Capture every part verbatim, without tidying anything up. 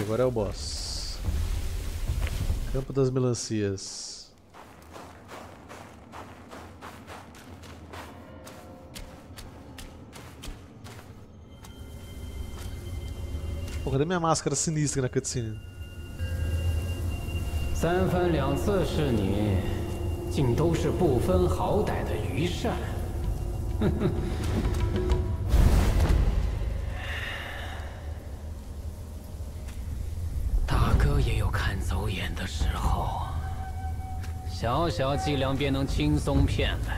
agora é o boss. Campo das melancias. Pô, cadê minha máscara sinistra na cutscene? 三番两次是你，竟都是不分好歹的愚善。哼哼。大哥也有看走眼的时候，小小伎俩便能轻松骗来，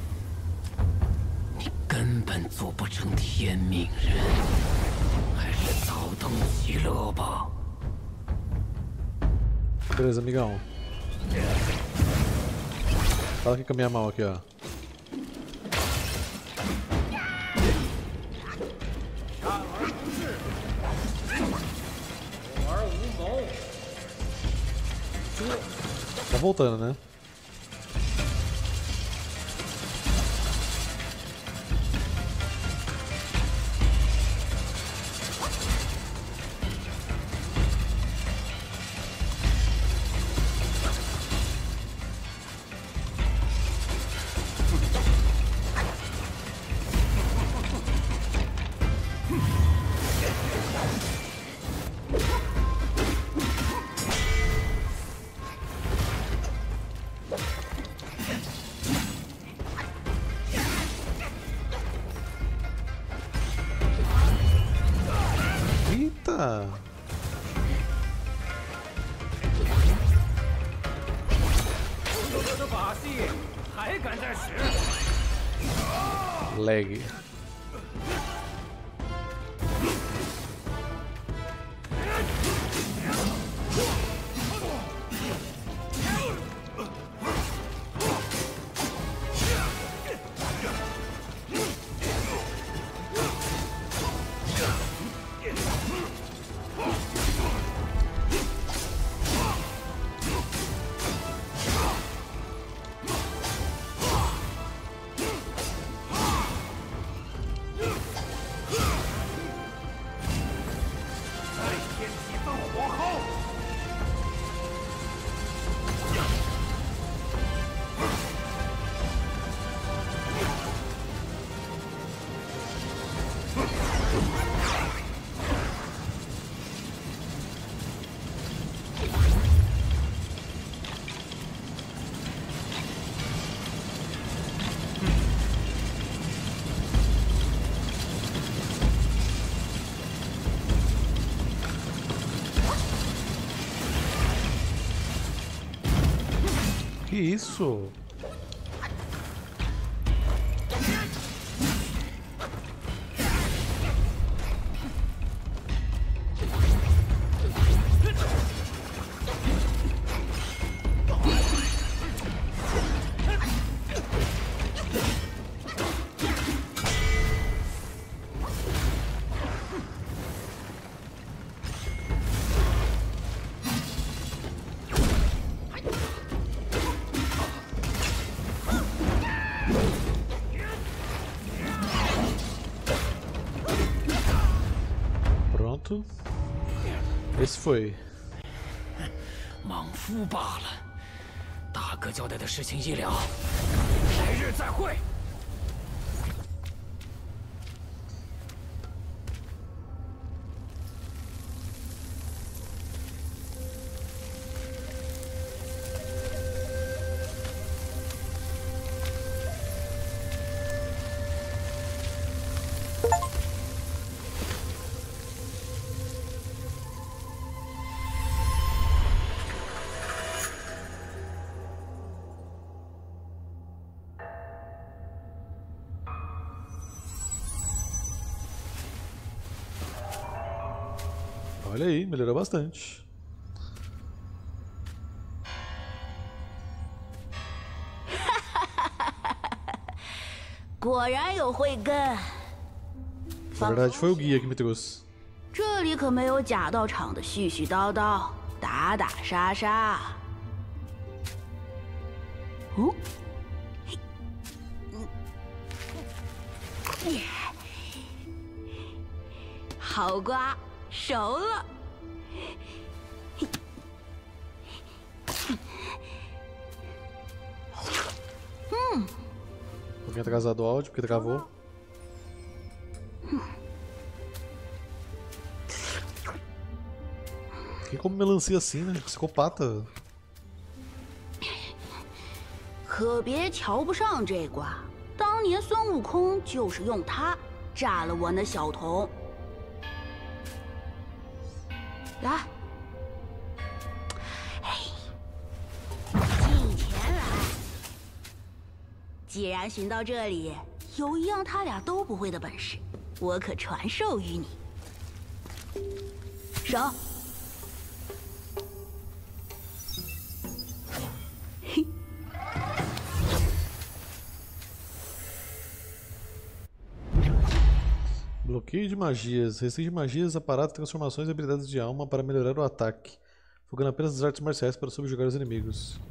你根本做不成天命人，还是早登极乐吧。 Beleza, amigão. Fala aqui com a minha mão aqui, ó. Tá voltando, né? Eita! Lag. Que isso? Esse foi. 莽夫罢了，大哥交代的事情一了，来日再会。 Olha aí, melhorou bastante. Na verdade foi o guia que me trouxe. 这里可没有假道场的絮絮叨叨、打打杀杀。哦，好瓜，熟了。 Hum. Alguém atrasado o áudio porque travou. Quem come melancia assim, né? Psicopata. 可别瞧不上这瓜，当年孙悟空就是用它炸了我那小童。来，进前来。既然寻到这里，有一样他俩都不会的本事，我可传授于你。手。 Bloqueio de magias. Restringe magias, aparatos, transformações e habilidades de alma para melhorar o ataque. Focando apenas nas artes marciais para subjugar os inimigos.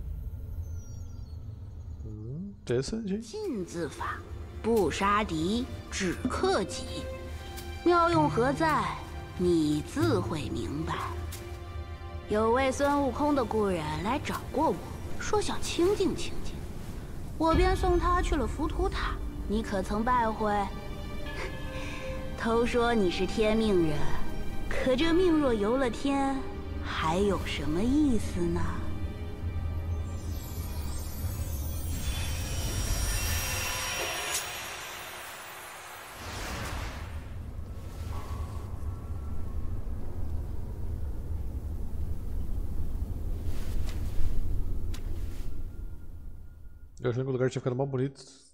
Hum, interessante, hein? 禁字法，不杀敌，只克己。妙用何在？你自会明白。有位孙悟空的故人来找过我，说想清静清静，我便送他去了浮屠塔。你可曾拜会？ 都说你是天命人，可这命若由了天，还有什么意思呢？ Eu achando que o lugar tinha ficado mal bonito. Isso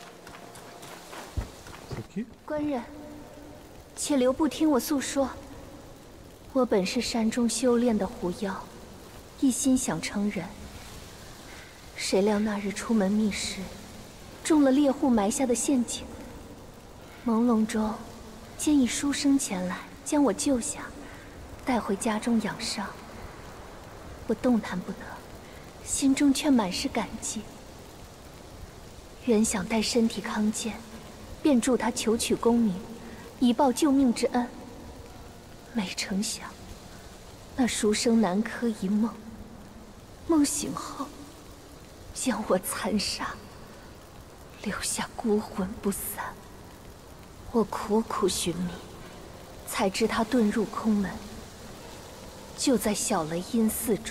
aqui? 官人。 且留步听我诉说。我本是山中修炼的狐妖，一心想成人。谁料那日出门觅食，中了猎户埋下的陷阱。朦胧中，见一书生前来将我救下，带回家中养伤。我动弹不得，心中却满是感激。原想待身体康健，便助他求取功名。 以报救命之恩，没成想，那书生南柯一梦，梦醒后，将我残杀，留下孤魂不散。我苦苦寻觅，才知他遁入空门，就在小雷音寺中。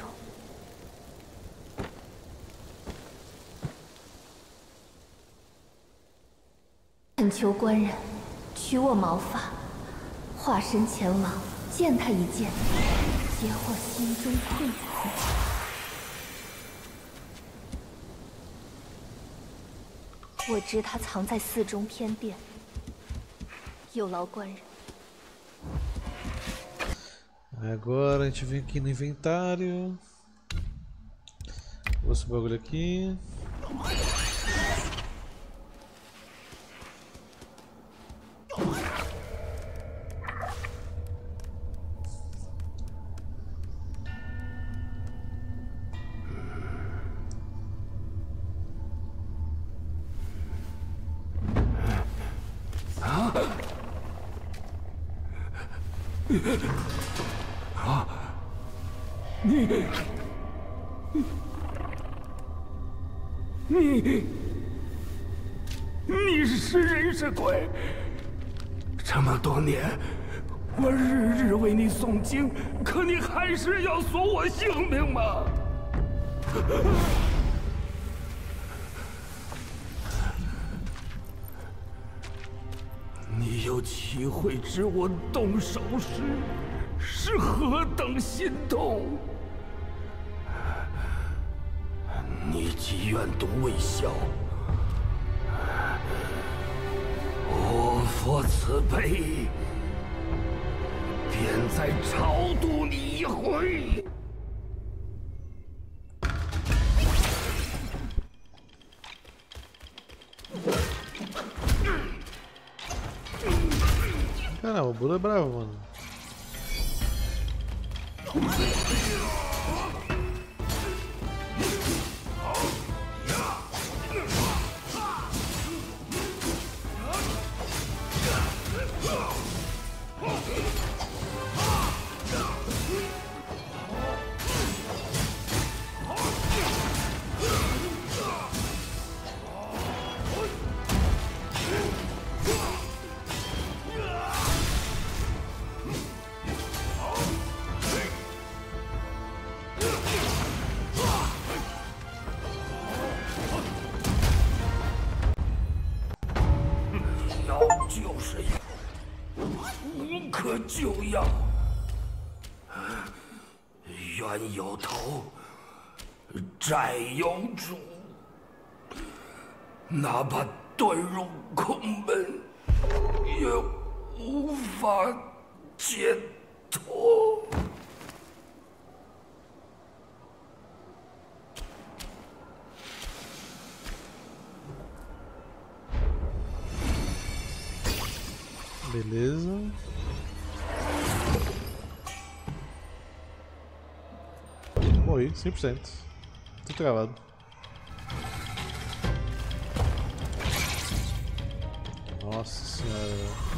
恳求官人。 取我毛发，化身前往见他一见，解我心中困苦。我知他藏在寺中偏殿，有劳官人。 Agora a gente vem aqui no inventário. Vou esse bagulho aqui. 你，你，你是人是鬼？这么多年，我日日为你诵经，可你还是要索我性命吗？你又岂会知我动手时是何等心痛？你既愿赌未消，我佛慈悲，便再超度你一回。 Caramba, o Buda é bravo, mano. 救药。冤有头，债有主，哪怕遁入空门，也无法解脱。 Beleza. Morri, cem por cento. Tudo travado. Nossa senhora.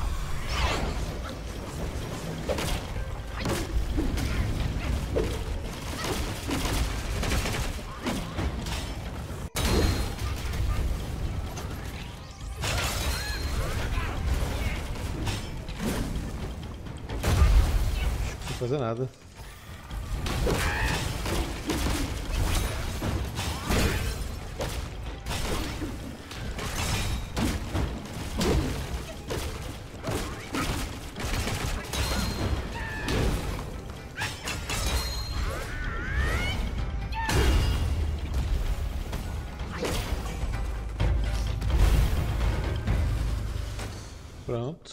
Não fazer nada. Pronto.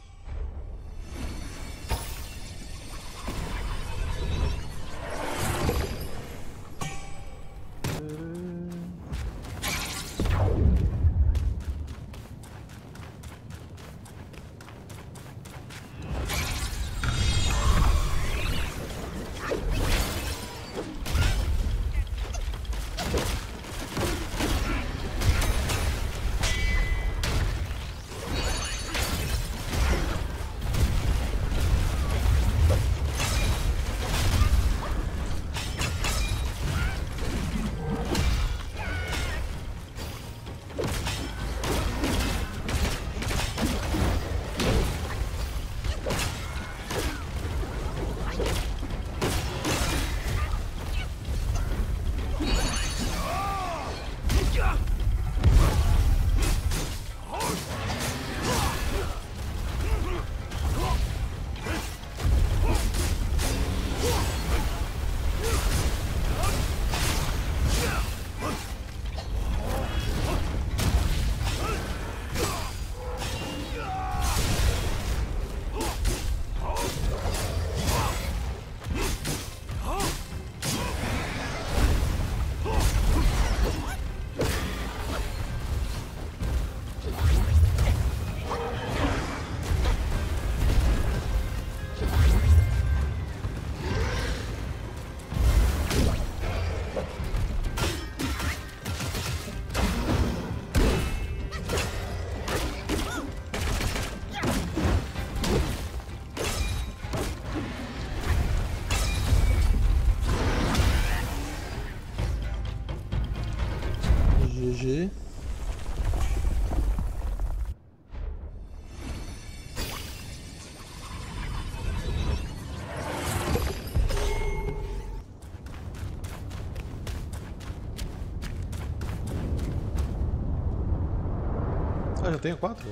G G. Ah, já tenho quatro?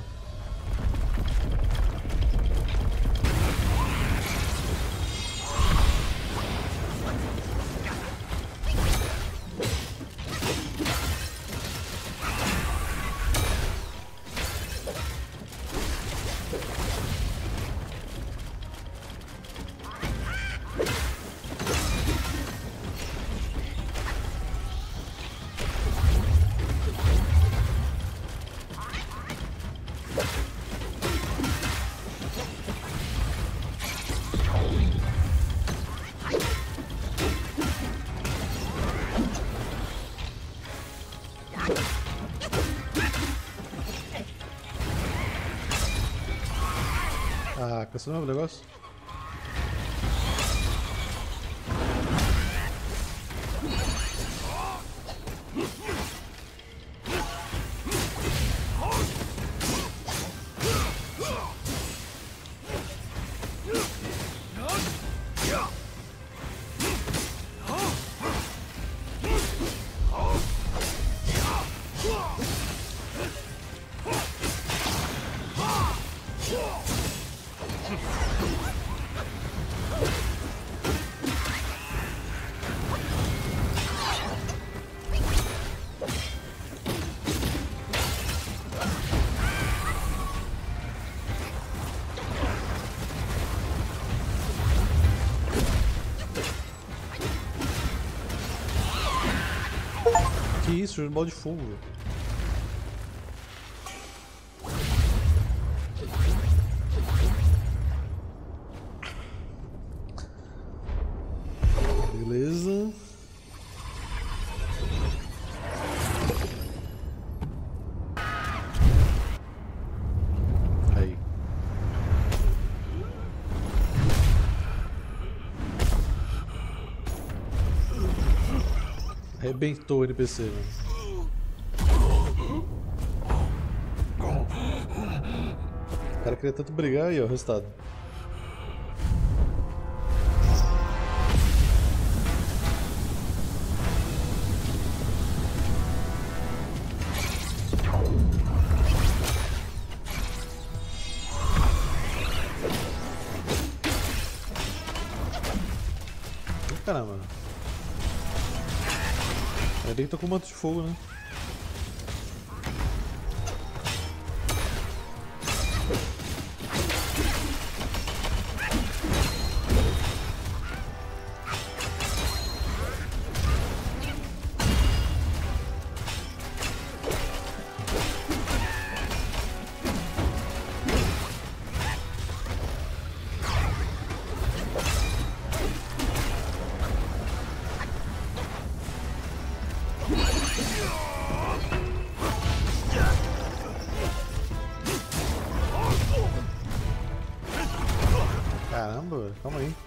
Ah, cansou o negócio? Huh! surgiu um balde de fogo. Beleza. Aí. Arrebentou o N P C, mano. O cara queria tanto brigar aí, ó, o resultado. Caramba. Ainda bem que tô com um manto de fogo, né? Caramba, calma aí.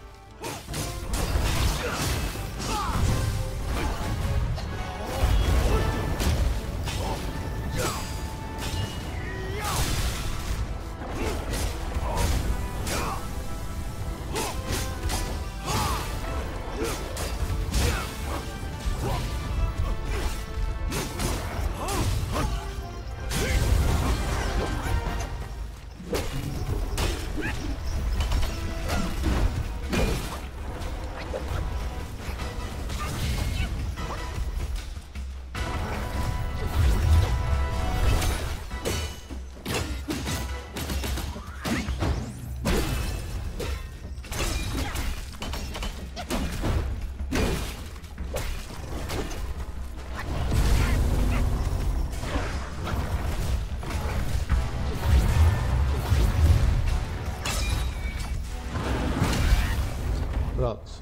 Pronto.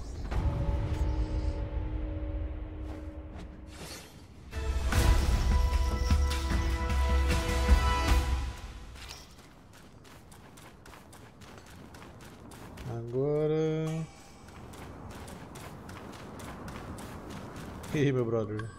Agora... E aí, meu brother?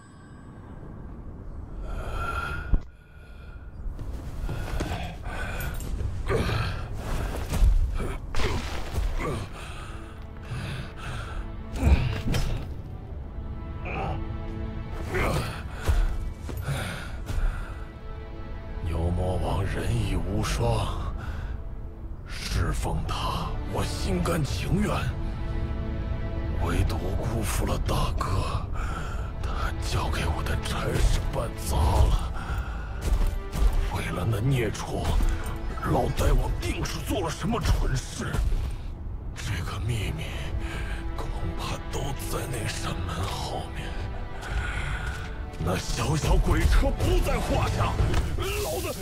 情愿，唯独辜负了大哥。他交给我的差事办砸了。为了那孽畜，老呆王定是做了什么蠢事。这个秘密恐怕都在那扇门后面。那小小鬼车不在话下，老子，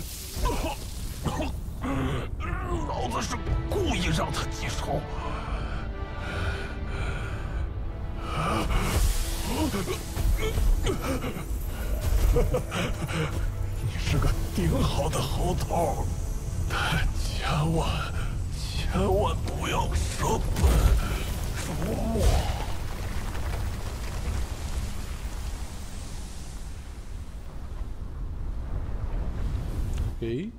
老子是故意让他记仇。 你是个顶好的猴头，但千万千万不要舍本逐末。 OK。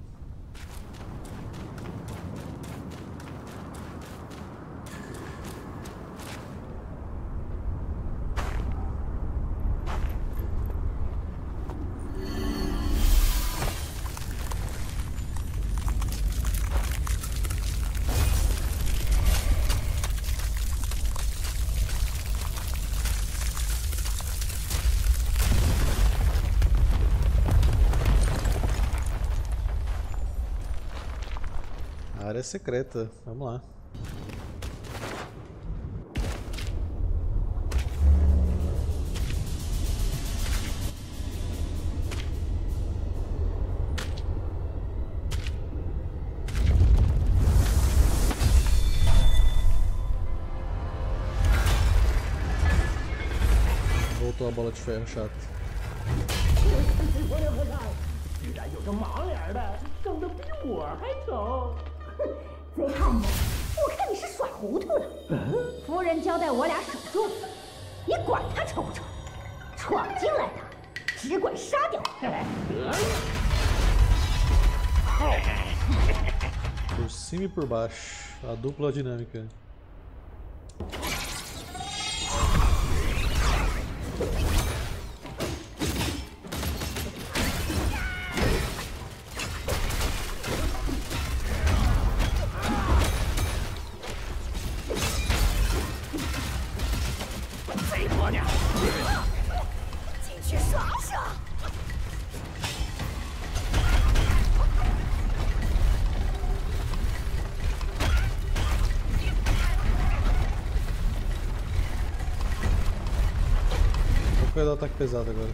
Área secreta, vamos lá. Tua bola de ferro chata. 居然有个盲脸的，长得比我还丑。 贼汉子，我看你是耍糊涂了。夫人交代我俩守住，你管他丑不丑？闯进来的，只管杀掉。 Por cima e por baixo, a dupla dinâmica. Vai dar ataque pesado agora.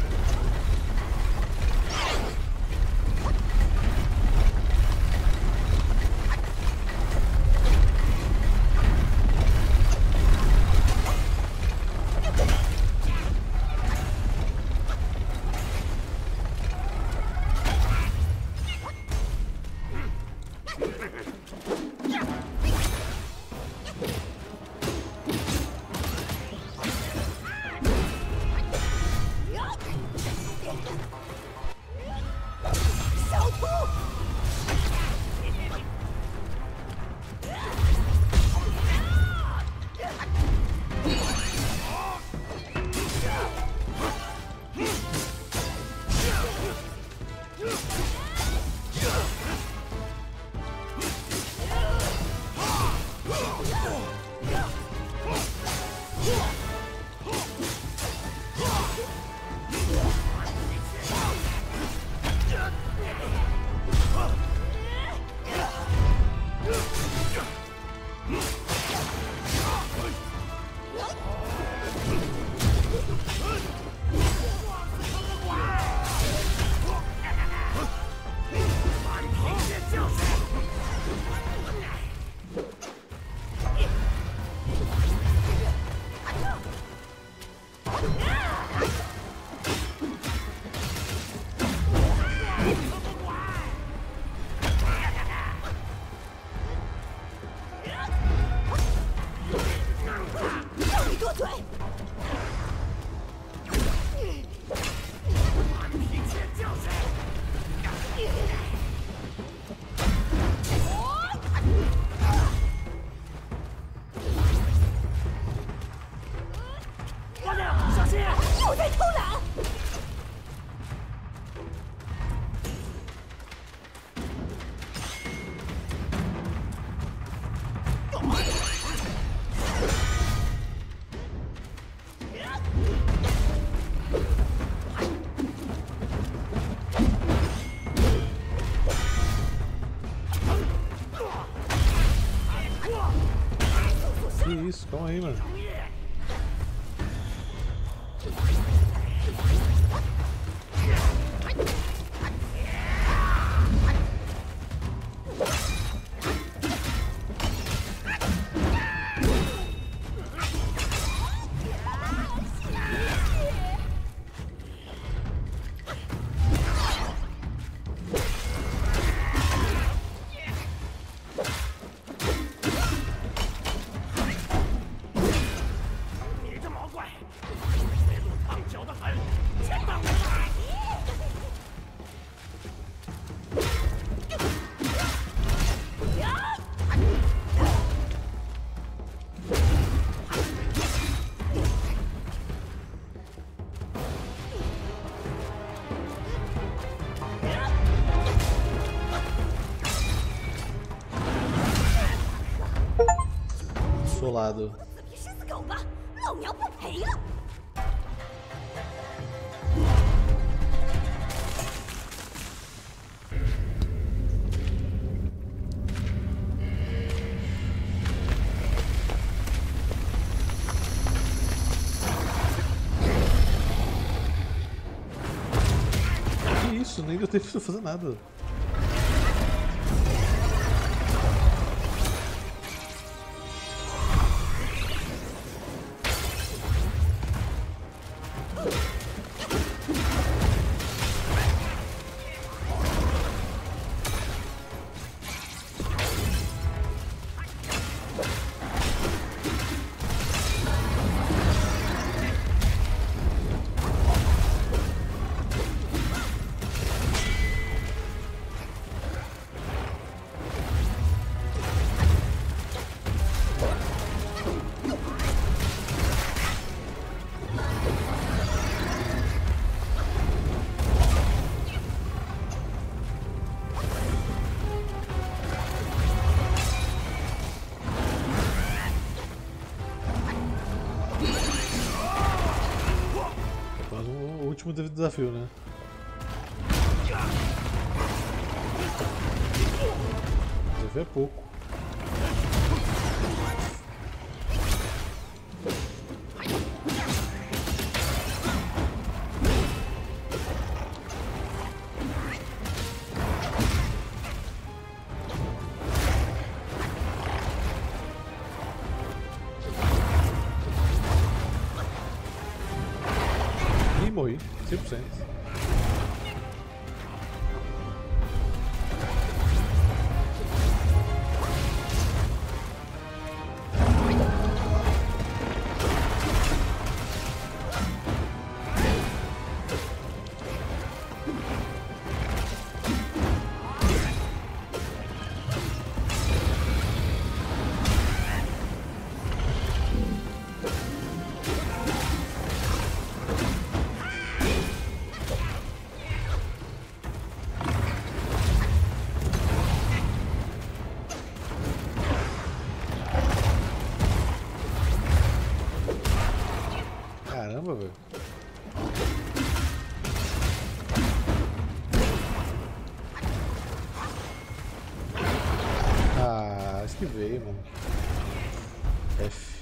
Que isso, calma aí, mano. Solado. 你吃死狗吧，老娘不赔了。 Que isso, nem deu tempo de fazer nada. último desafio, né? Desafio é pouco. Morri, cem por cento. Caramba, velho. Ah, esquivei, mano. F.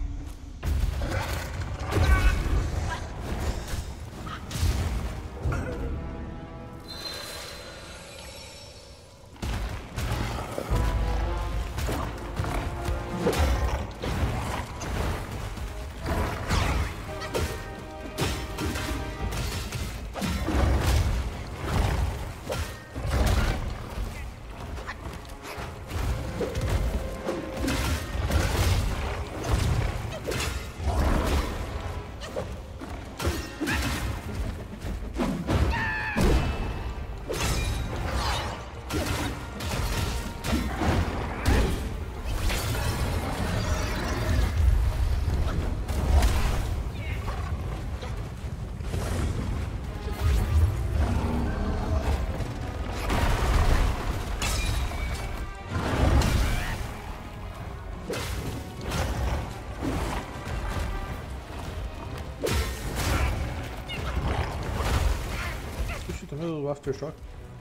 O Aftershock.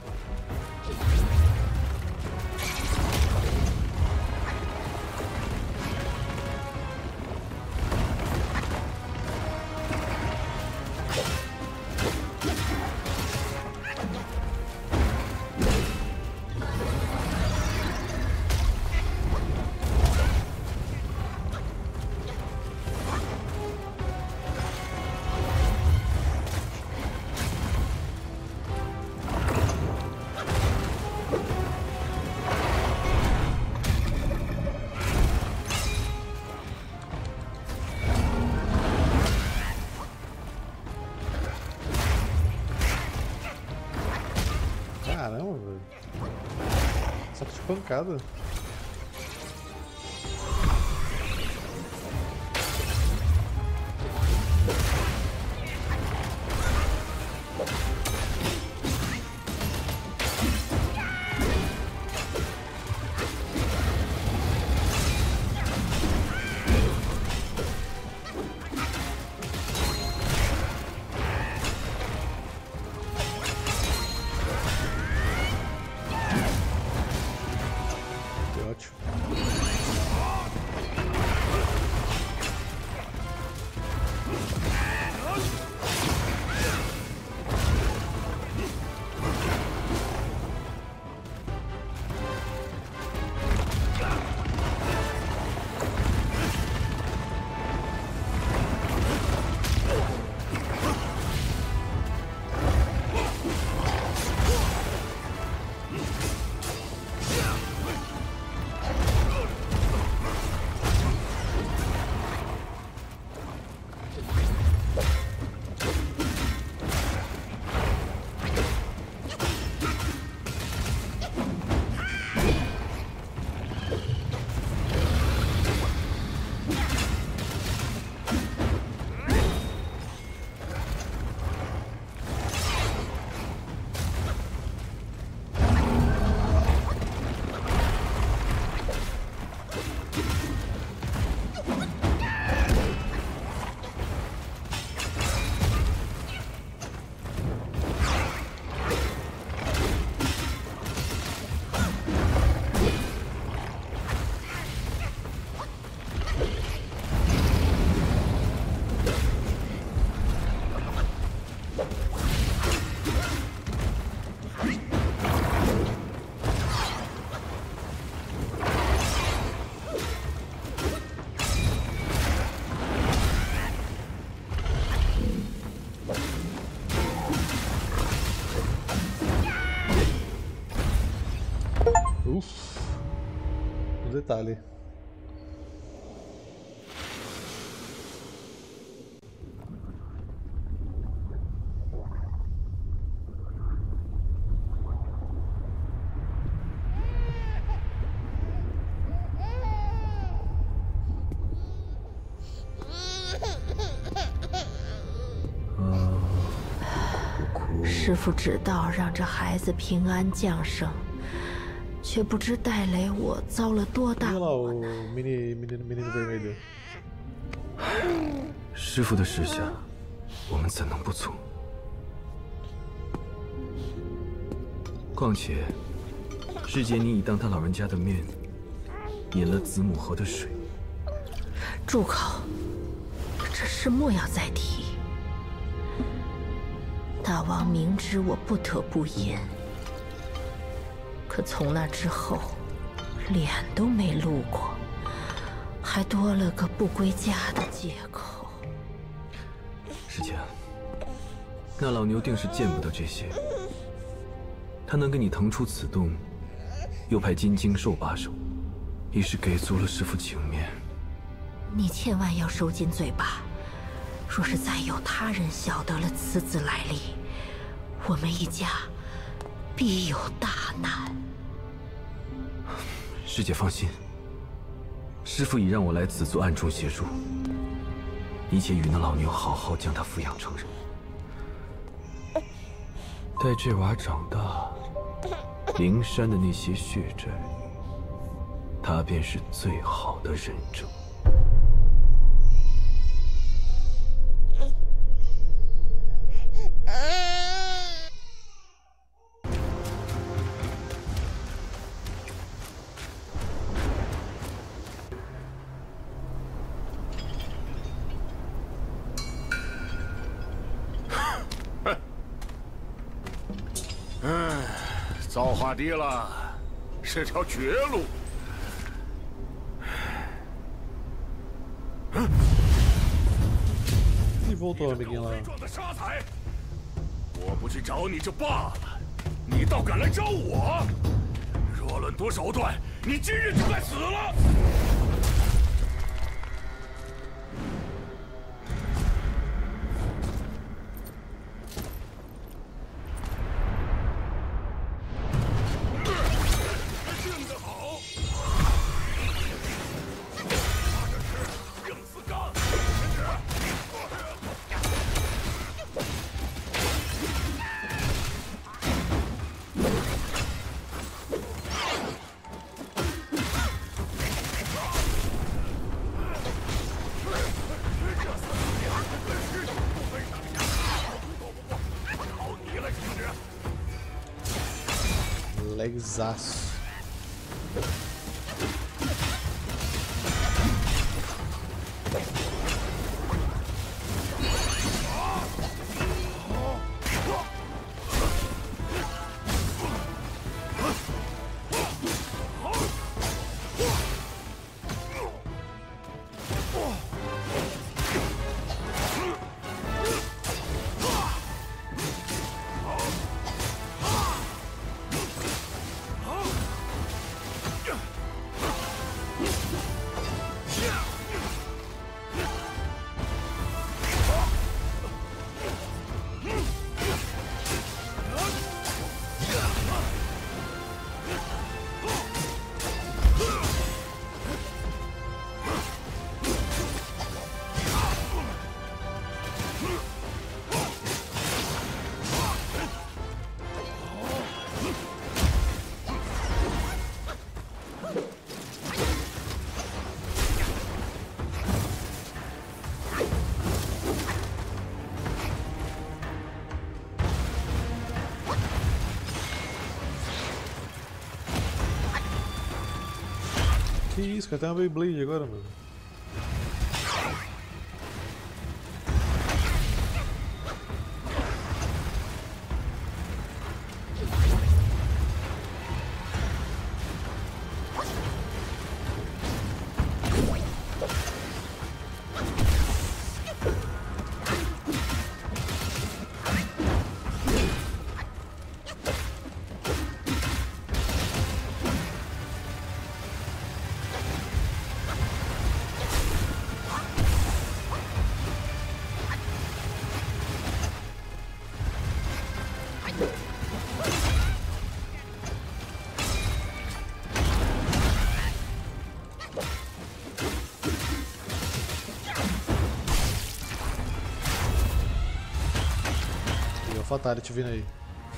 Caramba, velho. Saco de pancada. detalhe. Ah. 师父只道让这孩子平安降生，却不知戴雷我遭了多大 Olha lá 祸 o 难。 mini, menino, menino vermelho. 师父的示下，我们怎能不从？况且，师姐你已当他老人家的面，饮了子母河的水。 住口！这事莫要再提。大王明知我不得不饮，可从那之后，脸都没露过，还多了个不归家的借口。 师姐，那老牛定是见不得这些。他能给你腾出此洞，又派金睛兽把守，已是给足了师父情面。 你千万要收紧嘴巴，若是再有他人晓得了此子来历，我们一家必有大难。 师姐放心，师父已让我来此做暗中协助，一切与那老牛好好将他抚养成人。待这娃长大，灵山的那些血债，他便是最好的人证。 造化地了，是条绝路。 E voltou, amiguinho lá. 我不去找你就罢了，你倒敢来找我！若论夺手段，你今日就该死了！ Legzaço. Que isso, cara, tem uma Beyblade agora, mano. Fatality vindo aí.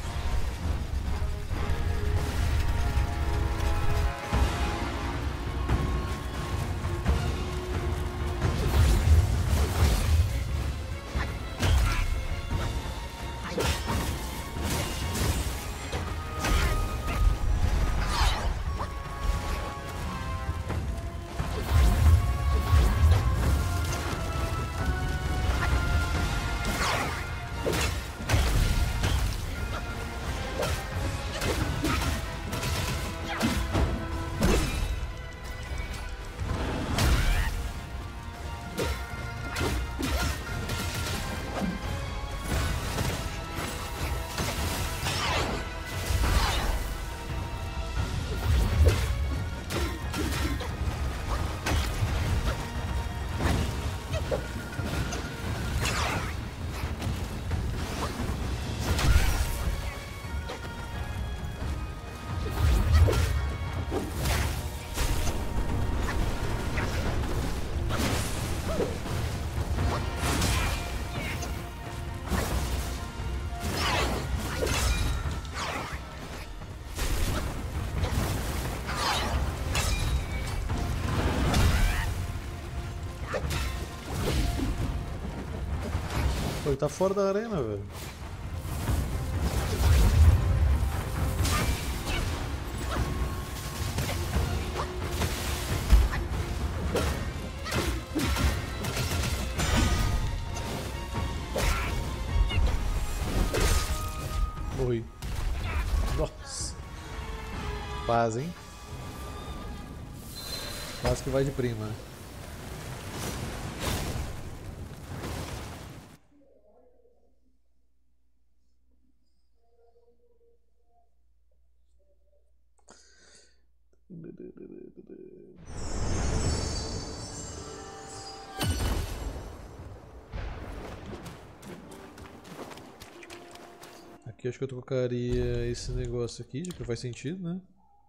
Pô, ele tá fora da arena, velho. Morri. Nossa. Paz, hein? Paz que vai de prima, né? Aqui acho que eu trocaria esse negócio aqui, já que faz sentido, né?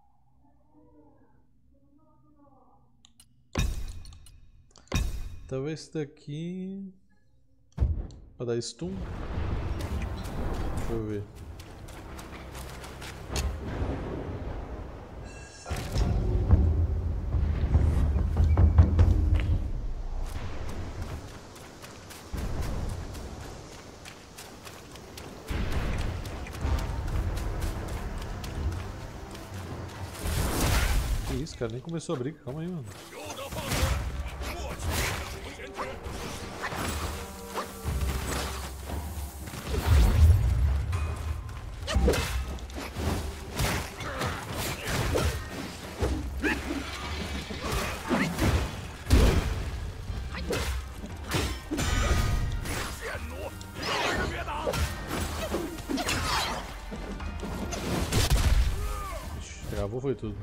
Talvez esse daqui pra dar stun. Deixa eu ver. Que isso, cara? Nem começou a briga. Calma aí, mano. Travou, foi tudo.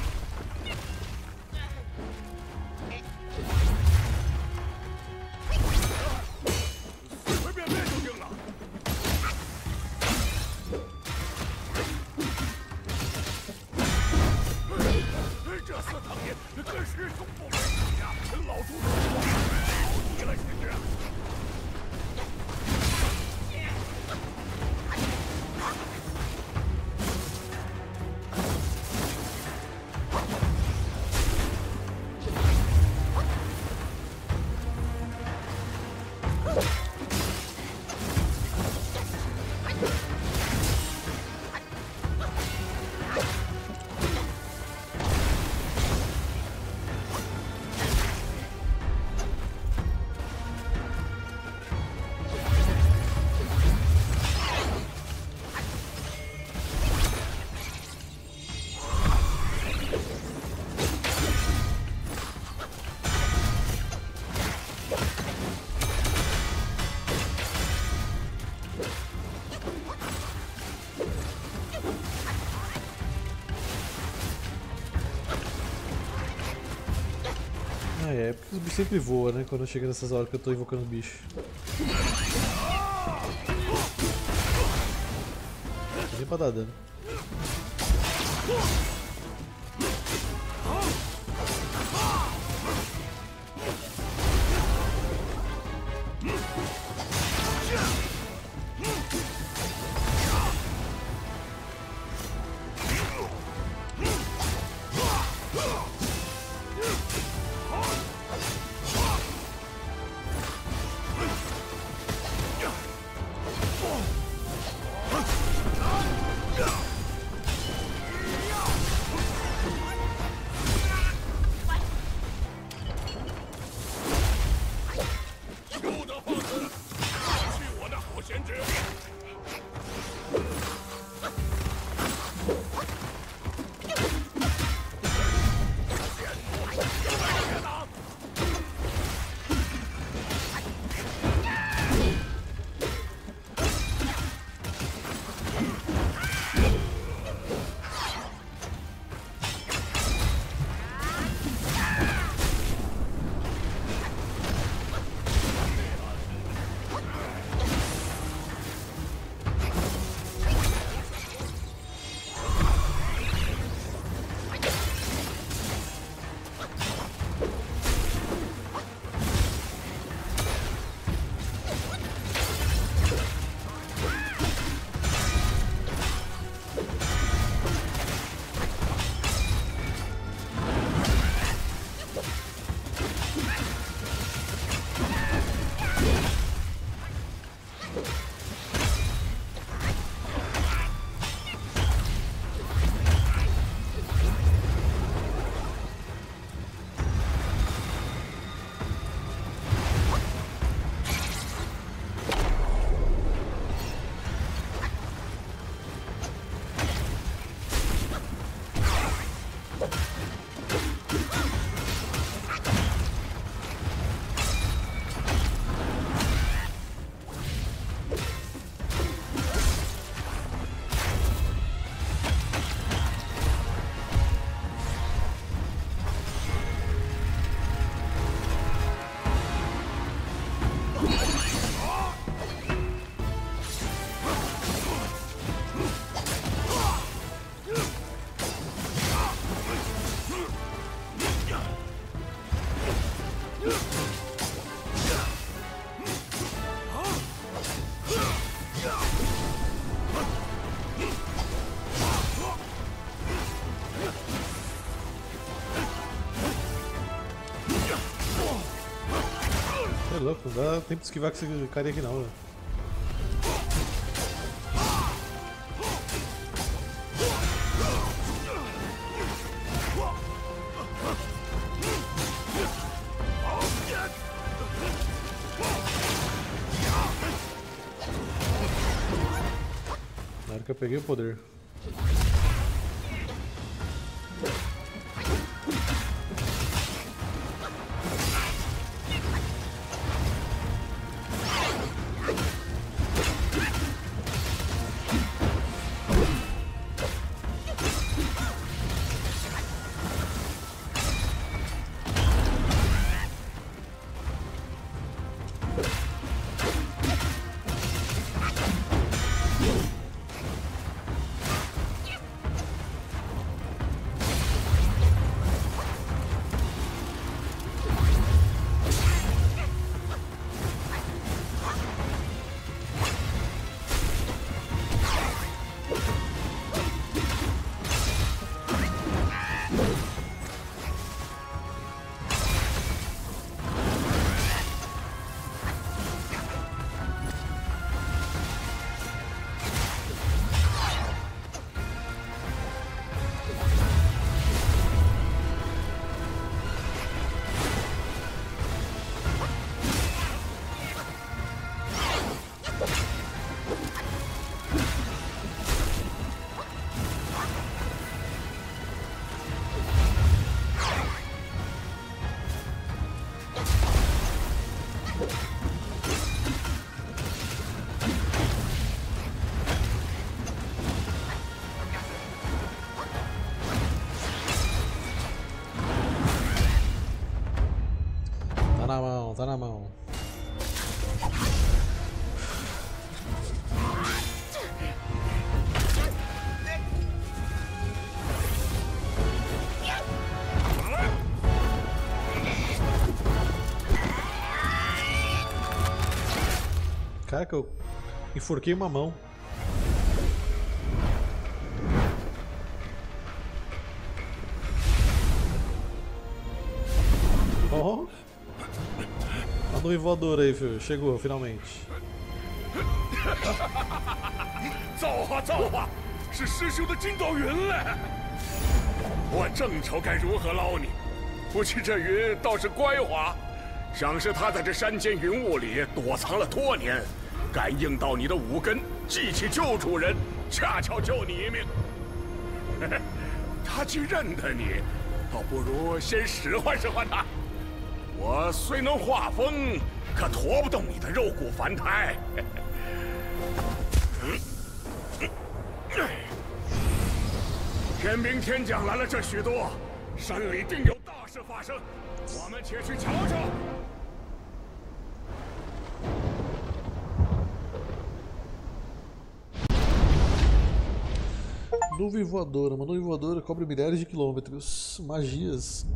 Ah, é, porque os bichos sempre voam, né? Quando chega nessas horas que eu tô invocando o bicho. Nem pra dar dano. É louco, não dá tempo de esquivar com esse carinha aqui não, velho. Na hora que eu peguei o poder. Tá na mão, tá na mão. Caraca, eu enforquei uma mão. Oh. A nuvem voadora aí, filho. Chegou, finalmente. 造化造化，是师兄的筋斗云了。我正愁该如何捞你，不期这云倒是乖滑，想是他在这山间云雾里躲藏了多年，感应到你的五根，记起旧主人，恰巧救你一命。他既认得你，倒不如先使唤使唤他。我虽能化风，可驮不动你的肉骨凡胎。天兵天将来了这许多，山里定有大事发生，我们且去瞧瞧。 Nuvem voadora, uma nuvem voadora cobre milhares de quilômetros. Magias.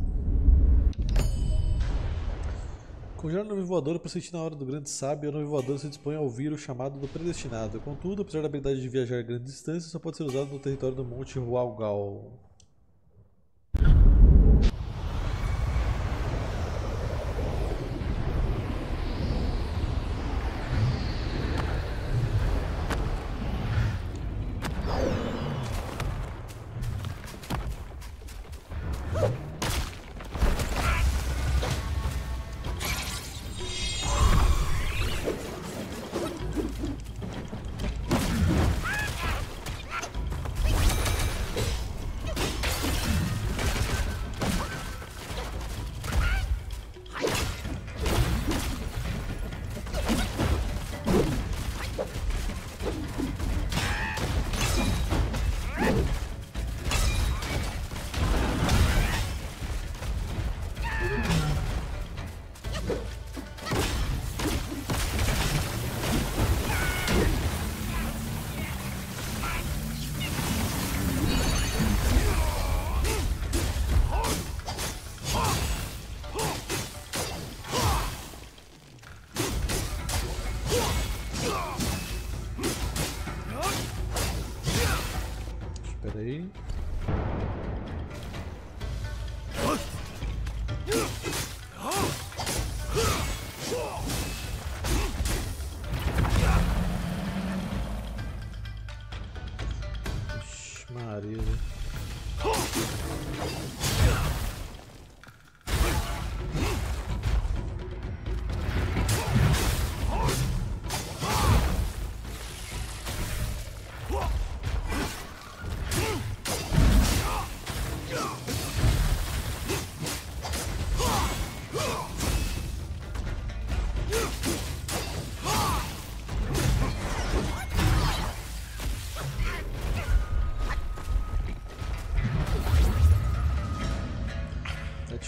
Congelar a nuvem voadora para sentir na hora do grande sábio, a nuvem voadora se dispõe a ouvir o chamado do predestinado. Contudo, apesar da habilidade de viajar grandes distâncias, só pode ser usado no território do Monte Hualgal. Peraí.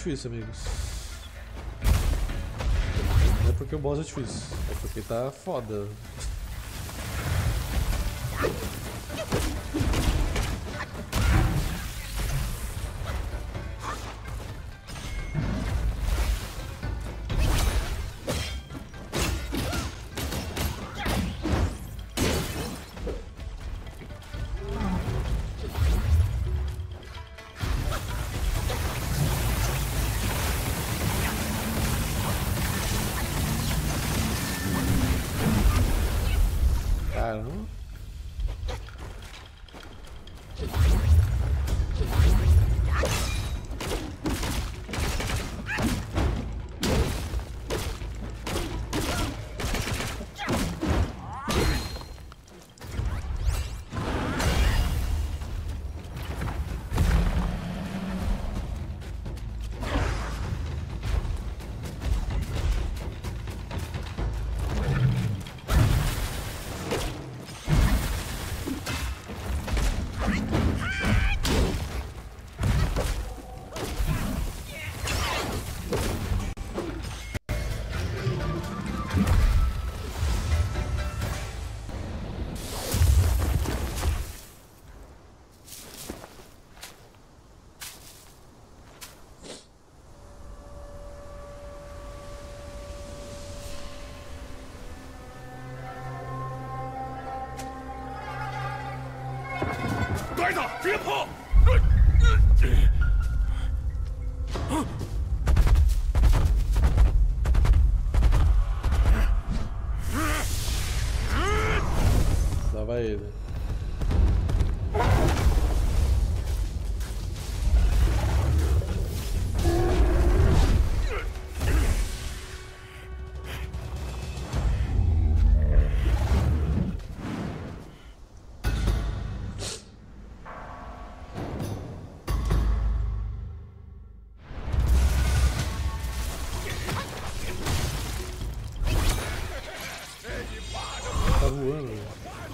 difícil, amigos. Não é porque o boss é difícil, é porque tá foda. Caramba. 呆子，别碰！ Lá vai ele. Tá voando, velho.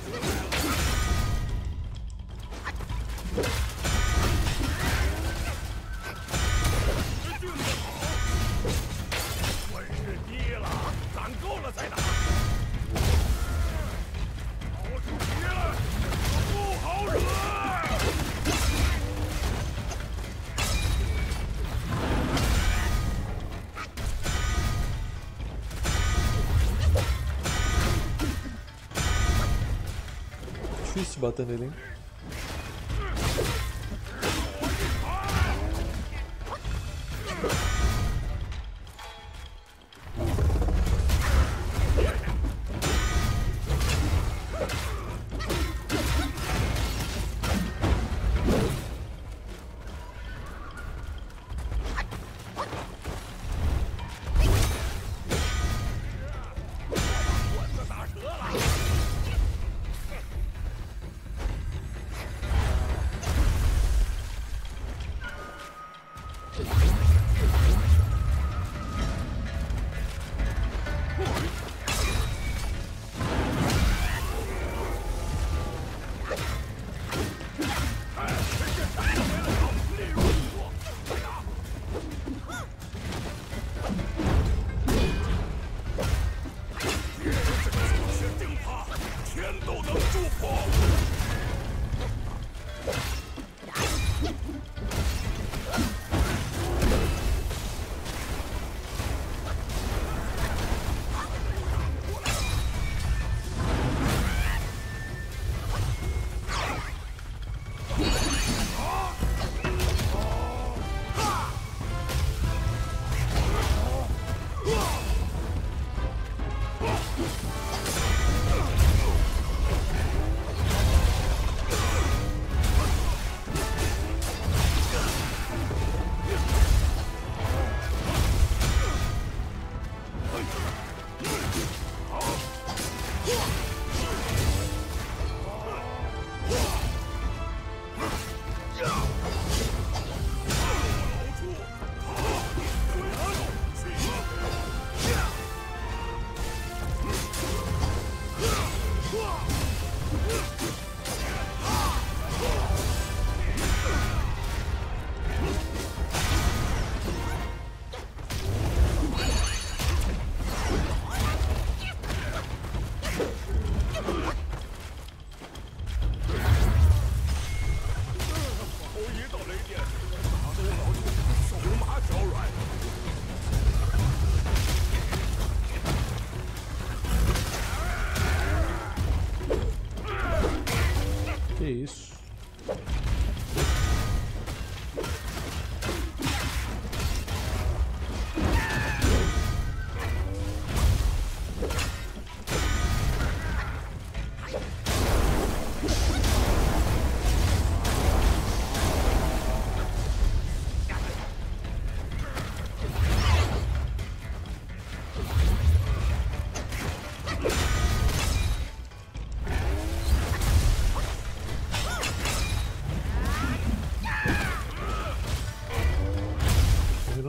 Difícil bater nele, hein?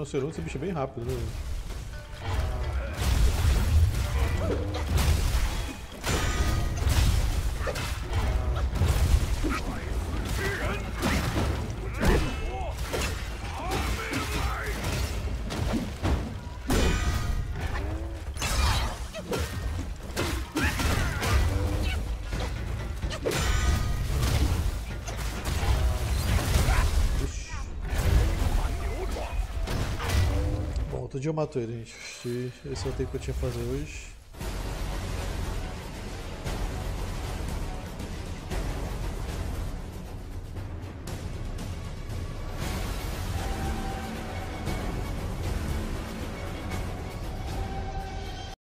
rinoceronte, esse bicho é bem rápido, né? Outro dia eu mato ele, gente. Esse é o tempo que eu tinha que fazer hoje.